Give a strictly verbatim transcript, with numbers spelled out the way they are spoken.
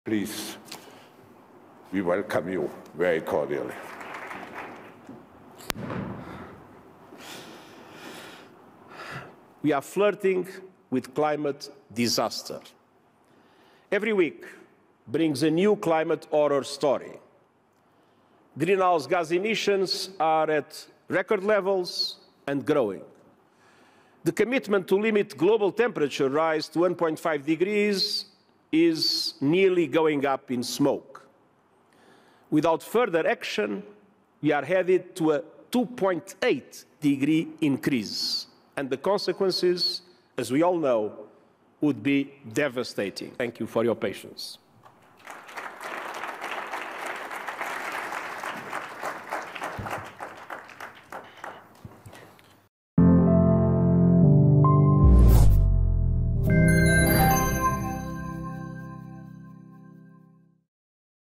Please, we welcome you very cordially. We are flirting with climate disaster. Every week brings a new climate horror story. Greenhouse gas emissions are at record levels and growing. The commitment to limit global temperature rise to one point five degrees is nearly going up in smoke. Without further action, we are headed to a two point eight degree increase, and the consequences, as we all know, would be devastating. Thank you for your patience.